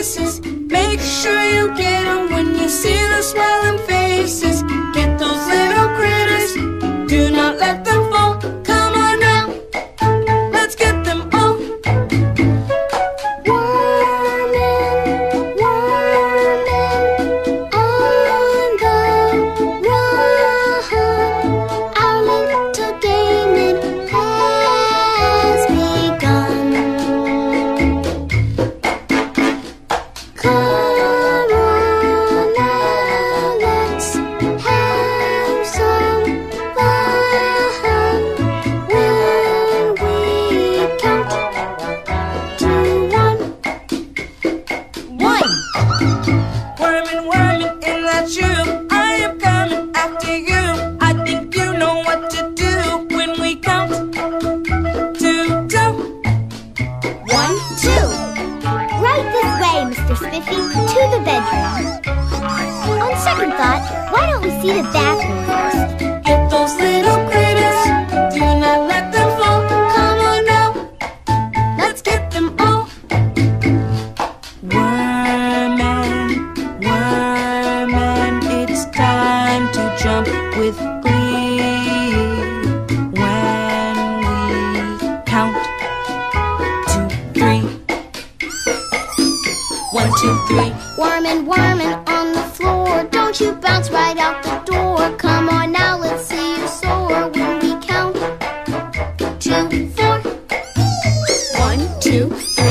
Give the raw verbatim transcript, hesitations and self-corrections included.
places. Make sure you get 'em when you see the smiling faces. Get those little critters, do not let them fall. Come on now, let's get them all. Wormin', wormin', on the run. Our little gaming has begun. Come on now, let's have some fun. When we count to one. One. Wormin', wormin' in that shoe, I am coming after you. I think you know what to do when we count to two. One, two. Right this way, Mister Spiffy, to the bedroom. On second thought, why don't we see the bathroom first? Get those little critters, do not let them fall. Come on now, let's get them all. Wormin', wormin', it's time to jump with glee. When we count to three. One, two, three. Wormin', wormin' on the floor, don't you bounce right out the door. Come on now, let's see you soar when we count to four. One, two, three.